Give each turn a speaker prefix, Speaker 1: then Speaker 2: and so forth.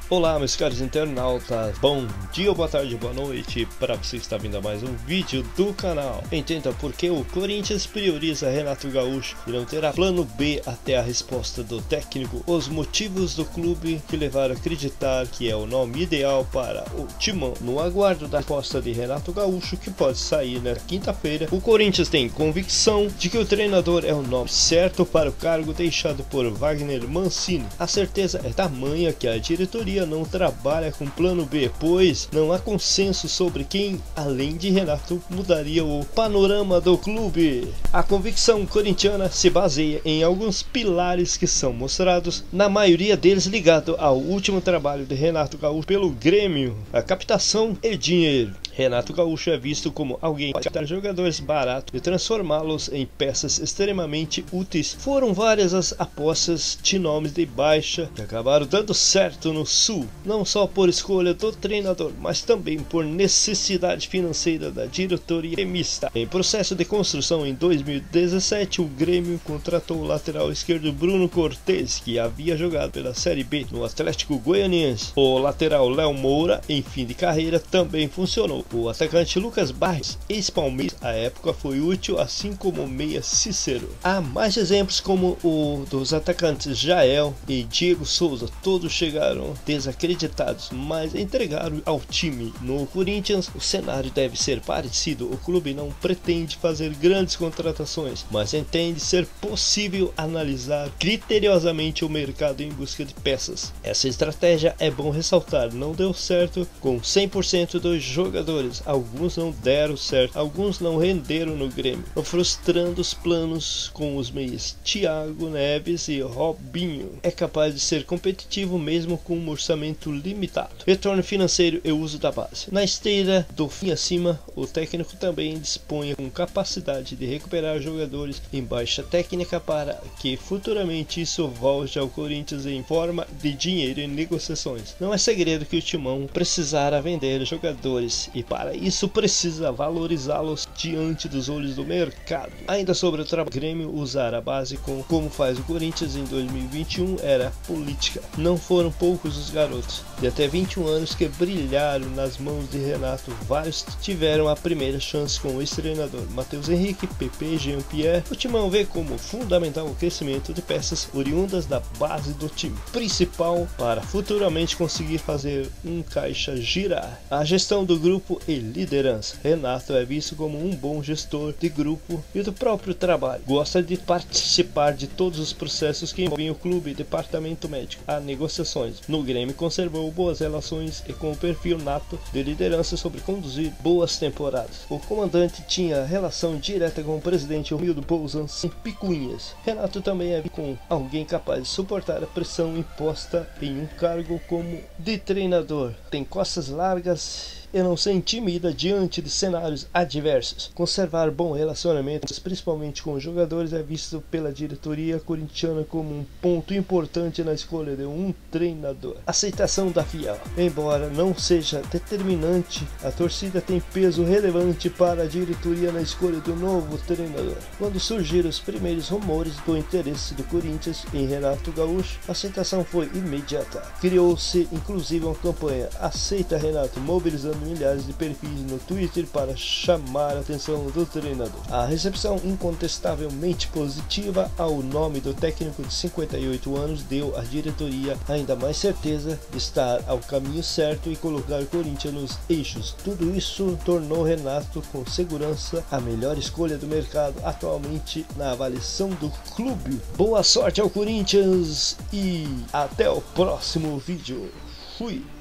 Speaker 1: Olá meus caros internautas, bom dia, boa tarde, boa noite para você que está vindo a mais um vídeo do canal. Entenda por que o Corinthians prioriza Renato Gaúcho e não terá plano B até a resposta do técnico, os motivos do clube que levaram a acreditar que é o nome ideal para o Timão. No aguardo da resposta de Renato Gaúcho, que pode sair na quinta-feira, o Corinthians tem convicção de que o treinador é o nome certo para o cargo deixado por Wagner Mancini. A certeza é tamanha que a diretoria não trabalha com plano B, pois não há consenso sobre quem, além de Renato, mudaria o panorama do clube. A convicção corintiana se baseia em alguns pilares que são mostrados, na maioria deles ligado ao último trabalho de Renato Gaúcho pelo Grêmio: a captação e dinheiro. Renato Gaúcho é visto como alguém que pode captar jogadores baratos e transformá-los em peças extremamente úteis. Foram várias as apostas de nomes de baixa que acabaram dando certo no Sul, não só por escolha do treinador, mas também por necessidade financeira da diretoria gremista. Em processo de construção em 2017, o Grêmio contratou o lateral esquerdo Bruno Cortes, que havia jogado pela Série B no Atlético Goianiense. O lateral Léo Moura, em fim de carreira, também funcionou. O atacante Lucas Barros, ex-Palmeiras, à época foi útil, assim como o meia Cícero. Há mais exemplos como o dos atacantes Jael e Diego Souza. Todos chegaram desacreditados, mas entregaram ao time. No Corinthians, o cenário deve ser parecido. O clube não pretende fazer grandes contratações, mas entende ser possível analisar criteriosamente o mercado em busca de peças. Essa estratégia, é bom ressaltar, não deu certo com 100% dos jogadores. Alguns não deram certo, alguns não renderam no Grêmio, frustrando os planos com os meias Thiago Neves e Robinho. É capaz de ser competitivo mesmo com um orçamento limitado. Retorno financeiro e uso da base. Na esteira do fim acima, o técnico também dispõe com capacidade de recuperar jogadores em baixa técnica para que futuramente isso volte ao Corinthians em forma de dinheiro em negociações. Não é segredo que o Timão precisará vender jogadores e para isso precisa valorizá-los diante dos olhos do mercado. Ainda sobre o trabalho, o Grêmio usar a base como faz o Corinthians em 2021 era política. Não foram poucos os garotos de até 21 anos que brilharam nas mãos de Renato. Vários tiveram a primeira chance com o ex-treinador Matheus Henrique, Pepe, Jean-Pierre. O Timão vê como fundamental o crescimento de peças oriundas da base do time principal para futuramente conseguir fazer um caixa girar. A gestão do grupo e liderança. Renato é visto como um bom gestor de grupo e do próprio trabalho. Gosta de participar de todos os processos que envolvem o clube e departamento médico. Há negociações. No Grêmio conservou boas relações e com o perfil nato de liderança sobre conduzir boas temporadas. O comandante tinha relação direta com o presidente Romildo Bolzan sem picuinhas. Renato também é visto como alguém capaz de suportar a pressão imposta em um cargo como de treinador. Tem costas largas e não se intimida diante de cenários adversos. Conservar bom relacionamento, principalmente com os jogadores, é visto pela diretoria corintiana como um ponto importante na escolha de um treinador. Aceitação da fiel. Embora não seja determinante, a torcida tem peso relevante para a diretoria na escolha do novo treinador. Quando surgiram os primeiros rumores do interesse do Corinthians em Renato Gaúcho, a aceitação foi imediata. Criou-se inclusive uma campanha "Aceita Renato", mobilizando milhares de perfis no Twitter para chamar a atenção do treinador. A recepção incontestavelmente positiva ao nome do técnico de 58 anos deu à diretoria ainda mais certeza de estar ao caminho certo e colocar o Corinthians nos eixos. Tudo isso tornou Renato com segurança a melhor escolha do mercado atualmente na avaliação do clube. Boa sorte ao Corinthians e até o próximo vídeo. Fui!